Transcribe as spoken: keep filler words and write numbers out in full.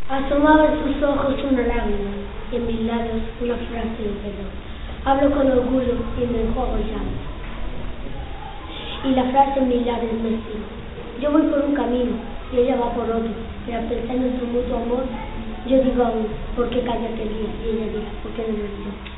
Asomaba en sus ojos una lágrima y en mis labios una frase de perdón. Hablo con orgullo y me enjuago el llanto. Y la frase en mis labios me dijo: yo voy por un camino y ella va por otro, pero al pensar en nuestro mutuo amor, yo digo aún, ¿por qué cállate el día? Y ella dirá, ¿por qué no me olvidó?